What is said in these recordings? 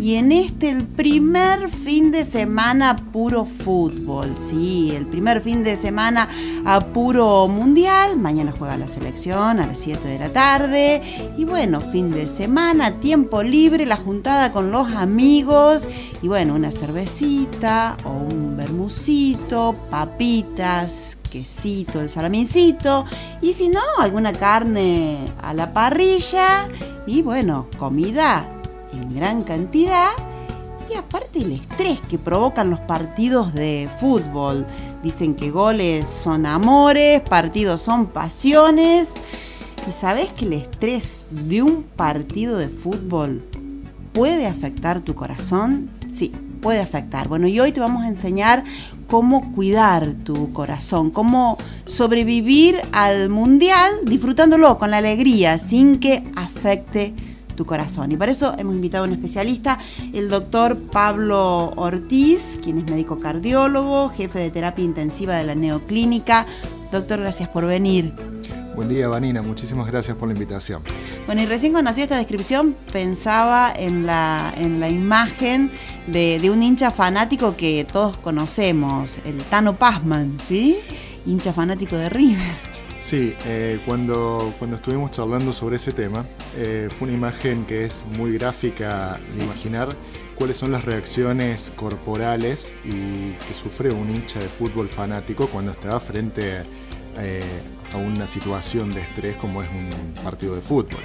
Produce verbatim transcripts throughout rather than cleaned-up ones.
Y en este, el primer fin de semana puro fútbol, sí, el primer fin de semana a puro mundial. Mañana juega la selección a las siete de la tarde. Y bueno, fin de semana, tiempo libre, la juntada con los amigos. Y bueno, una cervecita o un vermucito, papitas, quesito, el salamincito. Y si no, alguna carne a la parrilla. Y bueno, comida en gran cantidad, y aparte el estrés que provocan los partidos de fútbol. Dicen que goles son amores, partidos son pasiones. ¿Y sabés que el estrés de un partido de fútbol puede afectar tu corazón? Sí, puede afectar. Bueno, y hoy te vamos a enseñar cómo cuidar tu corazón, cómo sobrevivir al mundial disfrutándolo con la alegría sin que afecte tu corazón. Y para eso hemos invitado a un especialista, el doctor Pablo Ortiz, quien es médico cardiólogo, jefe de terapia intensiva de la Neoclínica. Doctor, gracias por venir. Buen día, Vanina, muchísimas gracias por la invitación. Bueno, y recién cuando hacía esta descripción pensaba en la, en la imagen de, de un hincha fanático que todos conocemos, el Tano Pazman, ¿sí? Hincha fanático de River. Sí, eh, cuando, cuando estuvimos charlando sobre ese tema, eh, fue una imagen que es muy gráfica de imaginar cuáles son las reacciones corporales y que sufre un hincha de fútbol fanático cuando está frente eh, a una situación de estrés como es un partido de fútbol.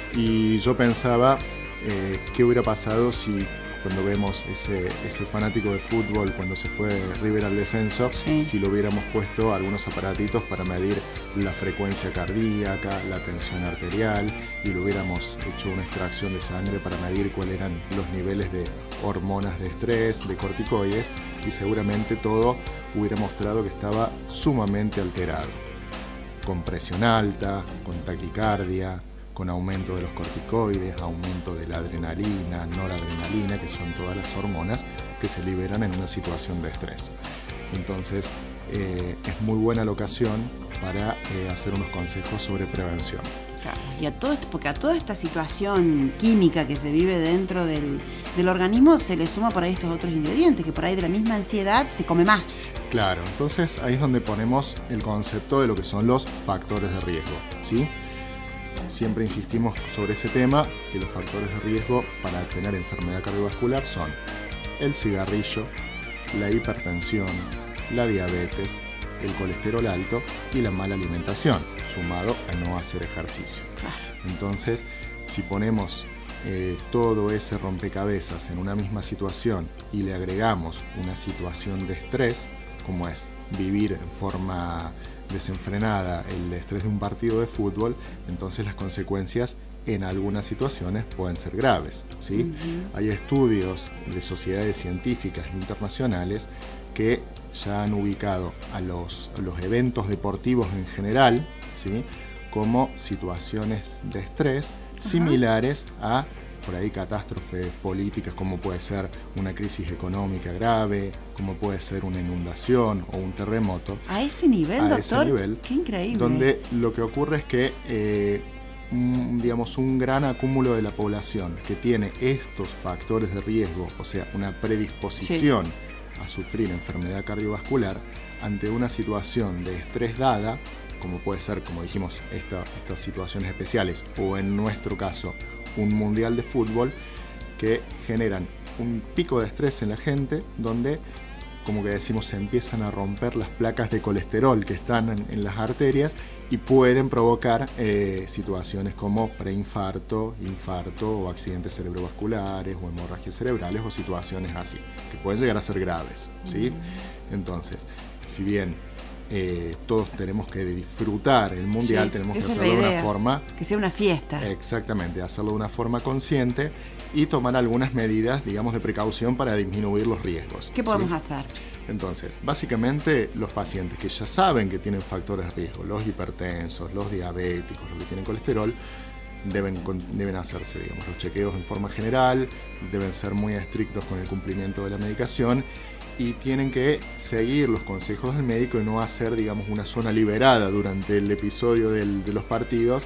Y yo pensaba eh, qué hubiera pasado si cuando vemos ese, ese fanático de fútbol cuando se fue River al descenso, sí, si lo hubiéramos puesto algunos aparatitos para medir la frecuencia cardíaca, la tensión arterial, y lo hubiéramos hecho una extracción de sangre para medir cuáles eran los niveles de hormonas de estrés, de corticoides, y seguramente todo hubiera mostrado que estaba sumamente alterado, con presión alta, con taquicardia, con aumento de los corticoides, aumento de la adrenalina, noradrenalina, que son todas las hormonas que se liberan en una situación de estrés. Entonces, eh, es muy buena la ocasión para eh, hacer unos consejos sobre prevención. Claro, y a todo esto, porque a toda esta situación química que se vive dentro del, del organismo se le suma por ahí estos otros ingredientes, que por ahí de la misma ansiedad se come más. Claro, entonces ahí es donde ponemos el concepto de lo que son los factores de riesgo, ¿sí? Siempre insistimos sobre ese tema, que los factores de riesgo para tener enfermedad cardiovascular son el cigarrillo, la hipertensión, la diabetes, el colesterol alto y la mala alimentación, sumado a no hacer ejercicio. Entonces, si ponemos eh, todo ese rompecabezas en una misma situación y le agregamos una situación de estrés, como es vivir en forma desenfrenada el estrés de un partido de fútbol, entonces las consecuencias en algunas situaciones pueden ser graves, ¿sí? Uh-huh. Hay estudios de sociedades científicas internacionales que ya han ubicado a los, a los eventos deportivos en general, ¿sí?, como situaciones de estrés uh-huh. similares a por ahí catástrofes políticas, como puede ser una crisis económica grave, como puede ser una inundación o un terremoto. A ese nivel, a doctor, ese nivel, qué increíble. Donde lo que ocurre es que, eh, un, digamos, un gran acúmulo de la población que tiene estos factores de riesgo, o sea, una predisposición sí. a sufrir enfermedad cardiovascular, ante una situación de estrés dada, como puede ser, como dijimos, esta, estas situaciones especiales, o en nuestro caso, un mundial de fútbol, que generan un pico de estrés en la gente, donde, como que decimos, se empiezan a romper las placas de colesterol que están en, en las arterias y pueden provocar eh, situaciones como preinfarto, infarto o accidentes cerebrovasculares o hemorragias cerebrales o situaciones así, que pueden llegar a ser graves, ¿sí? Mm. Entonces, si bien Eh, todos tenemos que disfrutar el mundial, sí, tenemos que hacerlo de una forma, que sea una fiesta. Exactamente, hacerlo de una forma consciente y tomar algunas medidas, digamos, de precaución para disminuir los riesgos. ¿Qué podemos ¿sí? hacer? Entonces, básicamente los pacientes que ya saben que tienen factores de riesgo, los hipertensos, los diabéticos, los que tienen colesterol, deben, deben hacerse, digamos, los chequeos en forma general, deben ser muy estrictos con el cumplimiento de la medicación y tienen que seguir los consejos del médico y no hacer, digamos, una zona liberada durante el episodio del, de los partidos,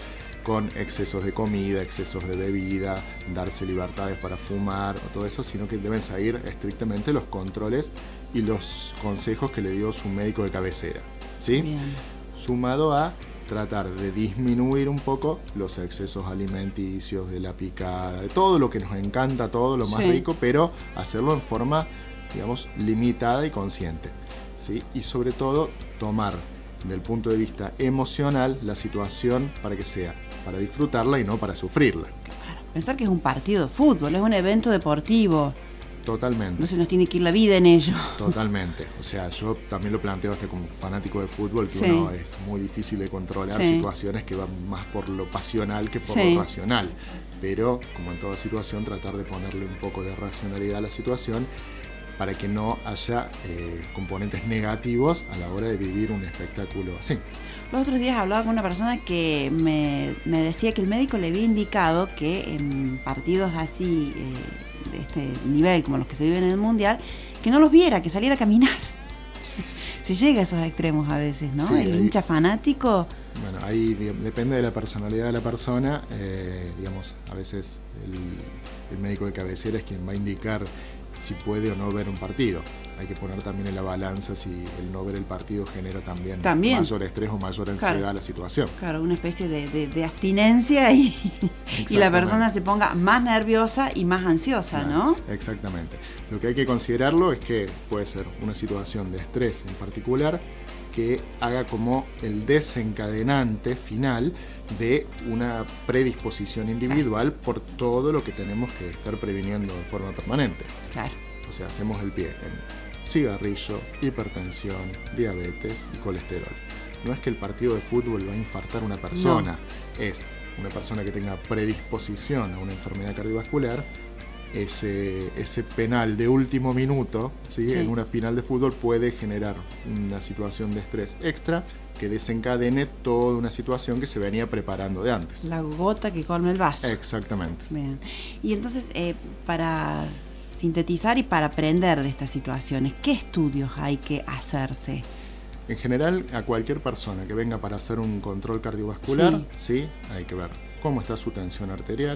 con excesos de comida, excesos de bebida, darse libertades para fumar o todo eso, sino que deben seguir estrictamente los controles y los consejos que le dio su médico de cabecera, ¿sí? Bien. Sumado a tratar de disminuir un poco los excesos alimenticios, de la picada, de todo lo que nos encanta, todo lo más sí. rico, pero hacerlo en forma, digamos, limitada y consciente, ¿sí? Y sobre todo tomar del punto de vista emocional la situación para que sea para disfrutarla y no para sufrirla. Claro. Pensar que es un partido de fútbol, es un evento deportivo. Totalmente. No se nos tiene que ir la vida en ello. Totalmente. O sea, yo también lo planteo hasta como fanático de fútbol, que sí. uno es muy difícil de controlar sí. situaciones que van más por lo pasional que por sí. lo racional. Pero, como en toda situación, tratar de ponerle un poco de racionalidad a la situación para que no haya eh, componentes negativos a la hora de vivir un espectáculo así. Los otros días hablaba con una persona que me, me decía que el médico le había indicado que en partidos así eh, de este nivel, como los que se viven en el Mundial, que no los viera, que saliera a caminar. Se llega a esos extremos a veces, ¿no? Sí, el ahí, hincha fanático... Bueno, ahí depende de la personalidad de la persona. Eh, digamos, a veces el, el médico de cabecera es quien va a indicar si puede o no ver un partido. Hay que poner también en la balanza si el no ver el partido genera también, ¿También? mayor estrés o mayor ansiedad claro. a la situación. Claro, una especie de, de, de abstinencia y, y la persona se ponga más nerviosa y más ansiosa, claro, ¿no? Exactamente. Lo que hay que considerarlo es que puede ser una situación de estrés en particular que haga como el desencadenante final de una predisposición individual por todo lo que tenemos que estar previniendo de forma permanente. Claro. O sea, hacemos el pie en cigarrillo, hipertensión, diabetes y colesterol. No es que el partido de fútbol va a infartar a una persona, no. Es una persona que tenga predisposición a una enfermedad cardiovascular. Ese, ese penal de último minuto, ¿sí? Sí. En una final de fútbol puede generar una situación de estrés extra que desencadene toda una situación que se venía preparando de antes. La gota que colma el vaso. Exactamente. Bien. Y entonces, eh, para sintetizar y para aprender de estas situaciones, ¿qué estudios hay que hacerse? En general, a cualquier persona que venga para hacer un control cardiovascular, sí, ¿sí? Hay que ver cómo está su tensión arterial,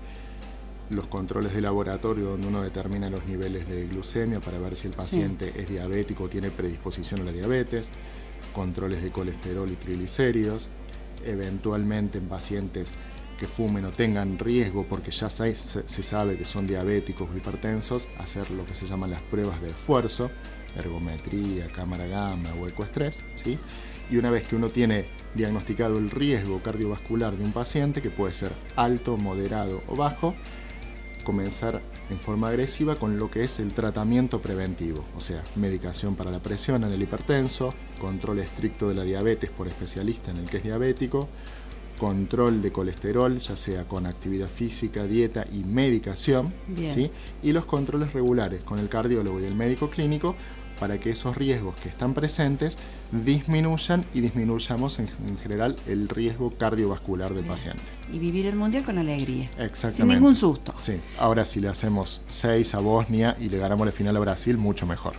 los controles de laboratorio donde uno determina los niveles de glucemia para ver si el paciente sí. es diabético o tiene predisposición a la diabetes, controles de colesterol y triglicéridos, eventualmente en pacientes que fumen o tengan riesgo porque ya se, se sabe que son diabéticos o hipertensos, hacer lo que se llaman las pruebas de esfuerzo, ergometría, cámara gamma o ecoestrés, ¿sí? Y una vez que uno tiene diagnosticado el riesgo cardiovascular de un paciente, que puede ser alto, moderado o bajo, comenzar en forma agresiva con lo que es el tratamiento preventivo, o sea, medicación para la presión en el hipertenso, control estricto de la diabetes por especialista en el que es diabético, control de colesterol, ya sea con actividad física, dieta y medicación, ¿sí? Y los controles regulares con el cardiólogo y el médico clínico para que esos riesgos que están presentes disminuyan y disminuyamos en, en general el riesgo cardiovascular del Bien. paciente. Y vivir el Mundial con alegría. Exactamente. Sin ningún susto. Sí. Ahora si le hacemos seis a Bosnia y le ganamos la final a Brasil, mucho mejor.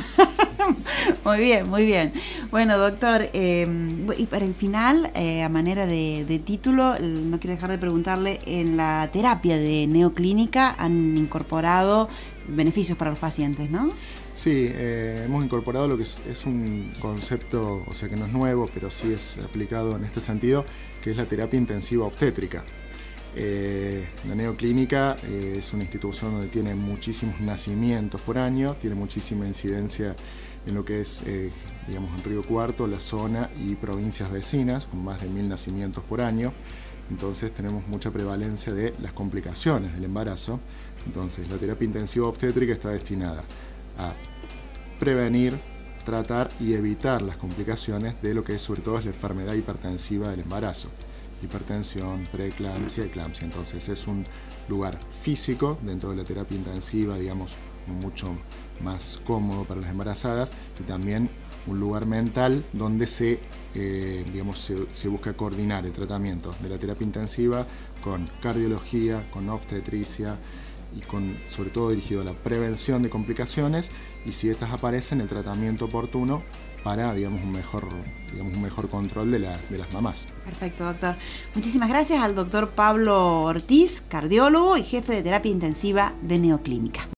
Muy bien, muy bien. Bueno, doctor, eh, y para el final, eh, a manera de, de título, no quiero dejar de preguntarle, en la terapia de neoclínica han incorporado beneficios para los pacientes, ¿no? Sí, eh, hemos incorporado lo que es, es un concepto, o sea que no es nuevo, pero sí es aplicado en este sentido, que es la terapia intensiva obstétrica. Eh, la neoclínica eh, es una institución donde tiene muchísimos nacimientos por año, tiene muchísima incidencia en lo que es, eh, digamos, en Río Cuarto, la zona y provincias vecinas, con más de mil nacimientos por año. Entonces tenemos mucha prevalencia de las complicaciones del embarazo. Entonces la terapia intensiva obstétrica está destinada a prevenir, tratar y evitar las complicaciones de lo que es sobre todo es la enfermedad hipertensiva del embarazo. Hipertensión, preeclampsia, eclampsia. Entonces es un lugar físico dentro de la terapia intensiva, digamos, mucho más cómodo para las embarazadas, y también un lugar mental donde se, eh, digamos, se, se busca coordinar el tratamiento de la terapia intensiva con cardiología, con obstetricia y con, sobre todo dirigido a la prevención de complicaciones, y si estas aparecen, el tratamiento oportuno para, digamos, un mejor, digamos, un mejor control de, la, de las mamás. Perfecto, doctor. Muchísimas gracias al doctor Pablo Ortiz, cardiólogo y jefe de terapia intensiva de Neoclínica.